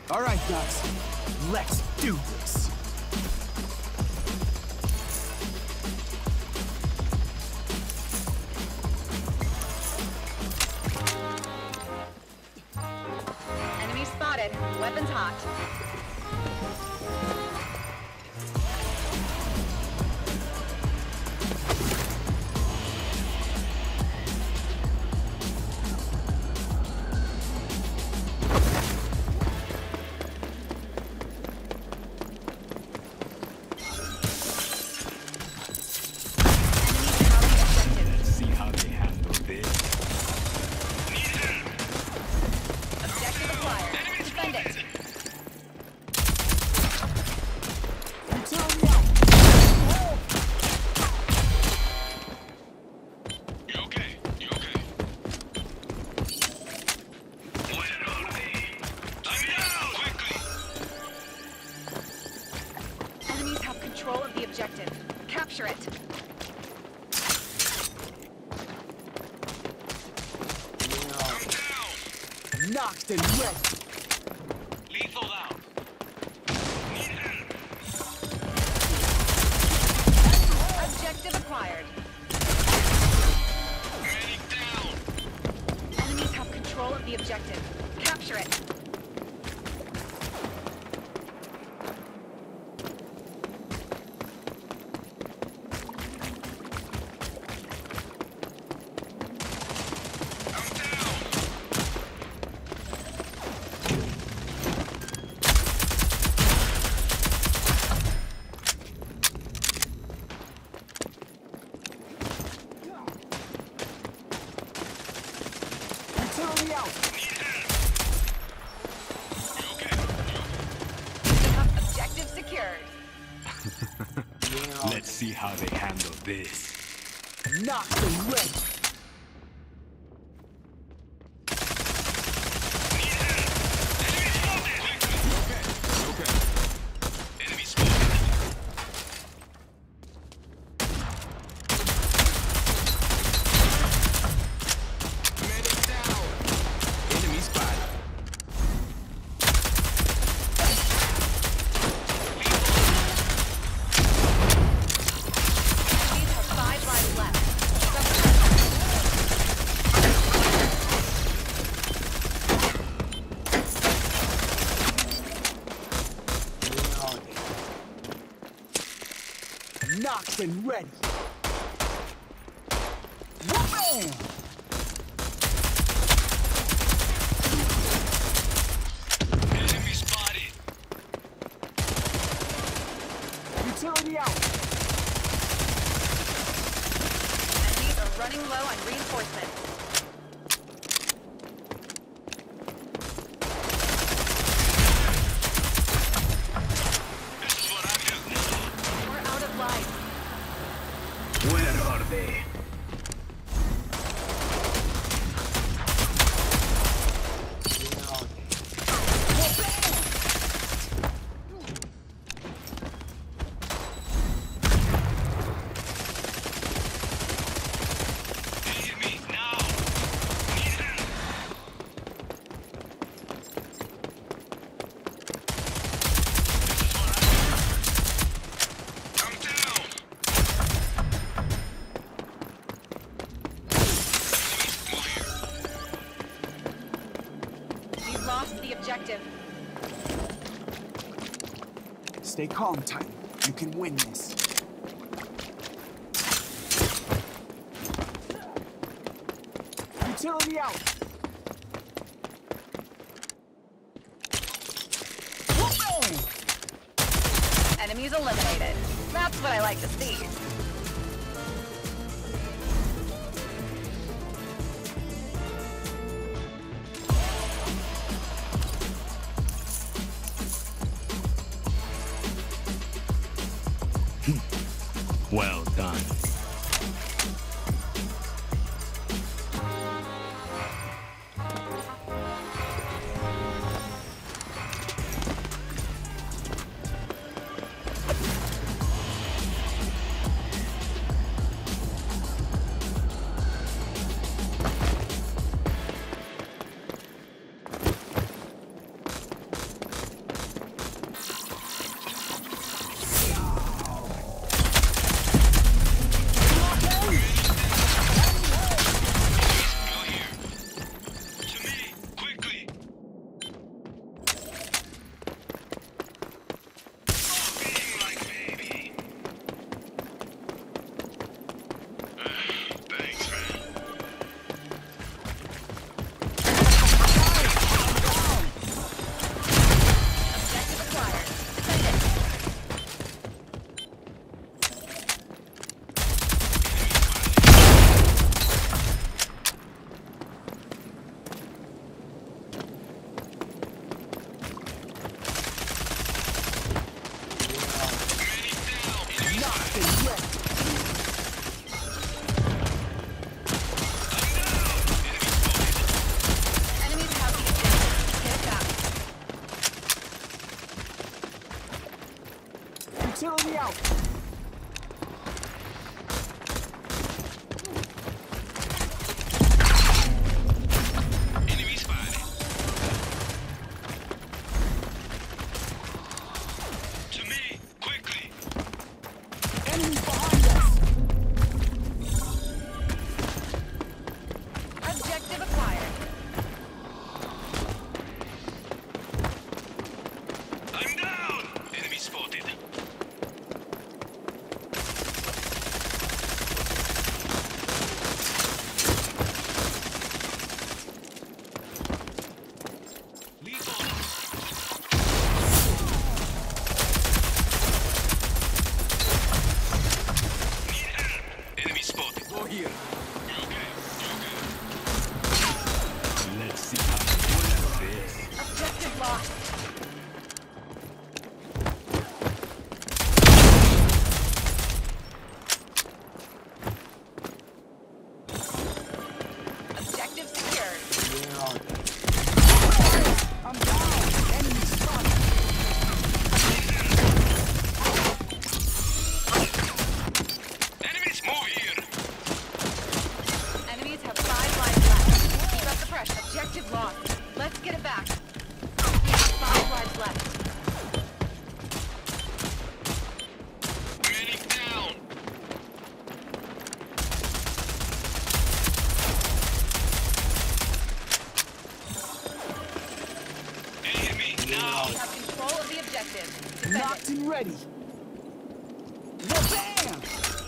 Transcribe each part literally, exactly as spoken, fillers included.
All right, guys, let's do this. Enemy spotted. Weapons hot. Control of the objective. Capture it. Knocked and ready. Lethal out. Need help. Objective acquired. Medic down. Enemies have control of the objective. Capture it. Artillery out! Objective secured. Yeah. Let's see how they handle this. Knocked and ready. Knocked and ready. Whoa! Enemy spotted. Utility out. Enemies are running low on reinforcements. This is what I'm used to. We're out of life. Where are they? Need me now. Need help. This is what I'm used to. I'm down. Move here. We've lost the objective. Stay calm, Titan. You can win this. Utility out. Whoa! Enemies eliminated. That's what I like to see. Well done. Utility out. Enemy spotted. To me, quickly. Enemies behind us. Objective acquired. I'm down. Enemy spotted. Lethal. Need help. Enemy spotted. Go here. You okay? You okay? Let's see how you do this. Objective lost. Objective secured. Where are they? I'm down. Enemy spotted. Enemies move here. Enemies have five lives left. Keep up the pressure. Objective lost. Let's get it back. We have five lives left. Medic down. Enemy now. We have control of the objective. Defend Locked it. and ready. Bam!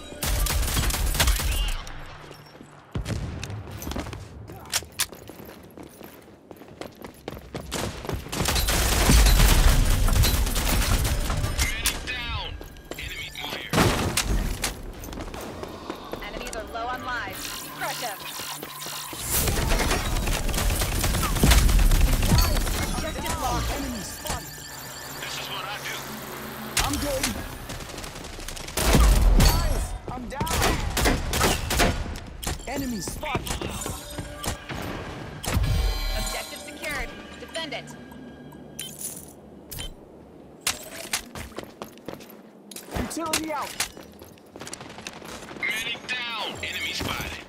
Medic down. Enemy move here. Enemies are low on lives. Crush them. Objective lost. Enemy spotted. This is what I do. I'm good. Guys, I'm down. Enemy spotted. Objective secured. Defend it. Utility out. Medic down. Enemy spotted.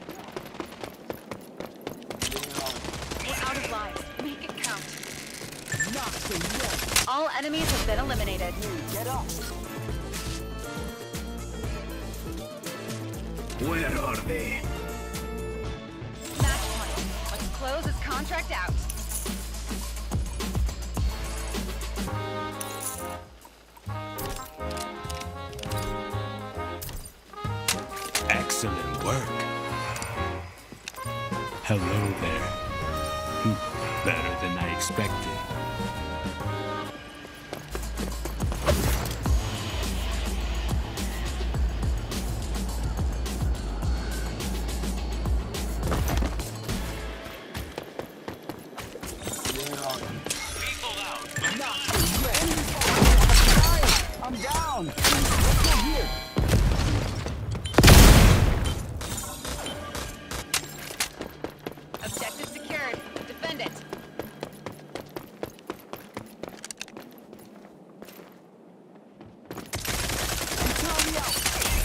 We're out of lives. Make it count. Knocked and ready. All enemies have been eliminated. Get up. Where are they? Match point. Let's close this contract out. Excellent work. Hello there. Hmm, Better than I expected. Lethal out. Knocked and ready. Enemy spotted. I'm down. Let's go here. Objective secured. Defend it. Utility out.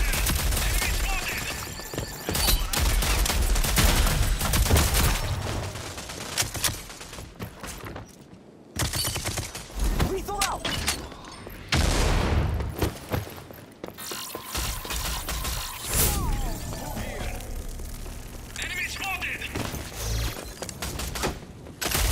Lethal out. Enemy spotted.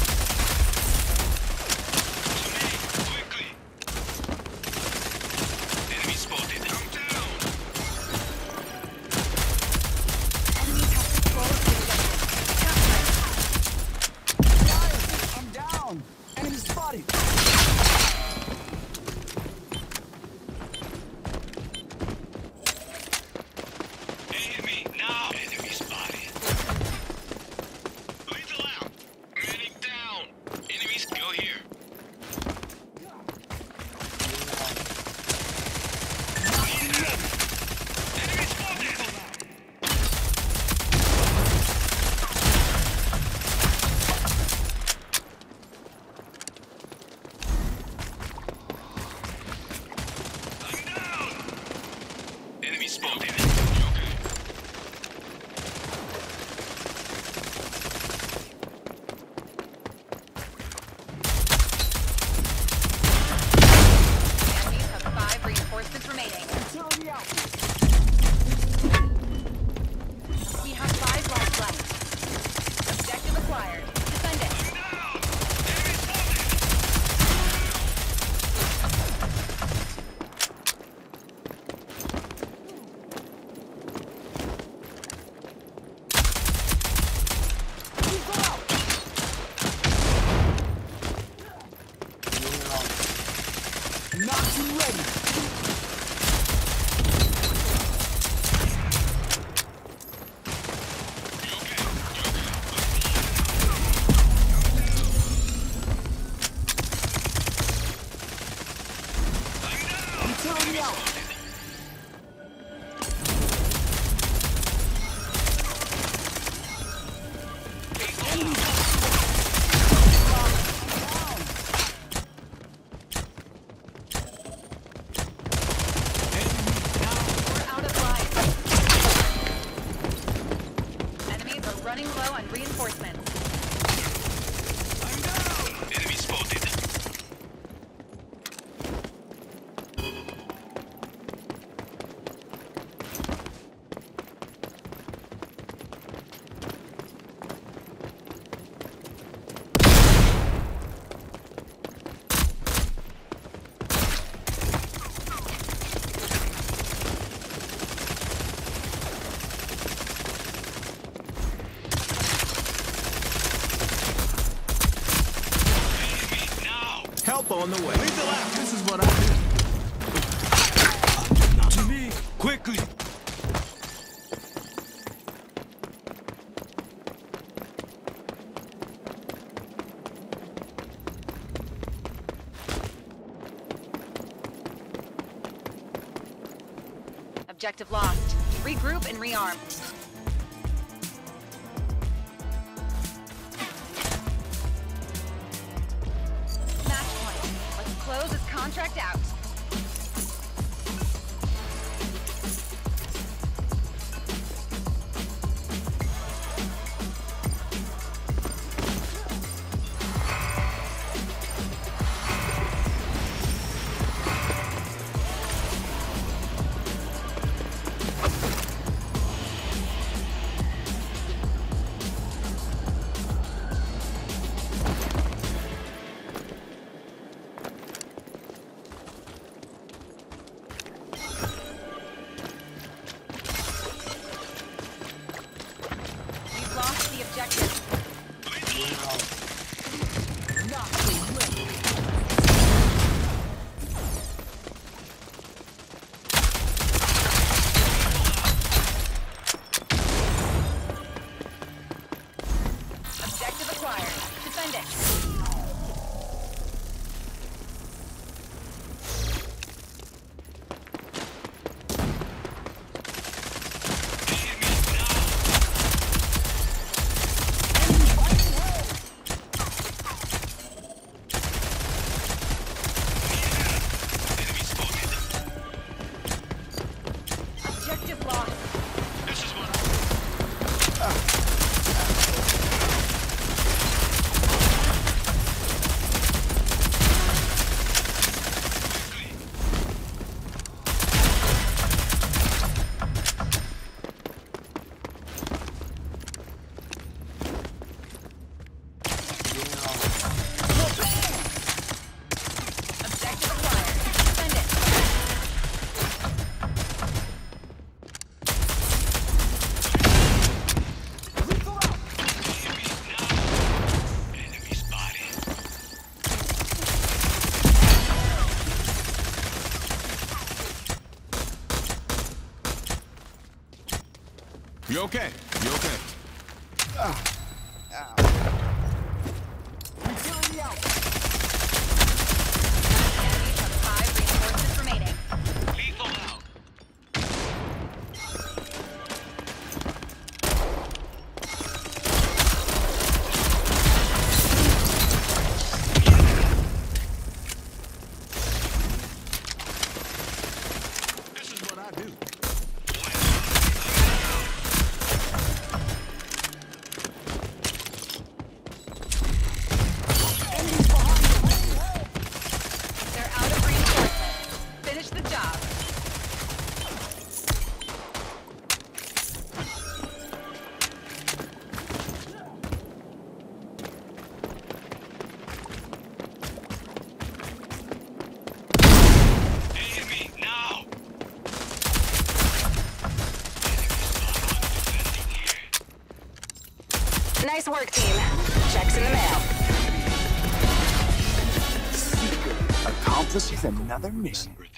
Help on the way. Lethal out. This is what I do. To me, quickly. Objective lost. Regroup and rearm. Match point. Let's close this contract out. We've lost the objective. Objective acquired. Defend it. Objective lost. This is what I do. Objective acquired. Defend it. Enemy spotted. You okay? You okay? Utility out. Enemies have five reinforcements remaining. Lethal out. This is what I do. Enemies behind you. They're out of reinforcements. Finish the job. They hit me now. Nice work, team. Checks in the mail. Seeker accomplishes another mission. Remember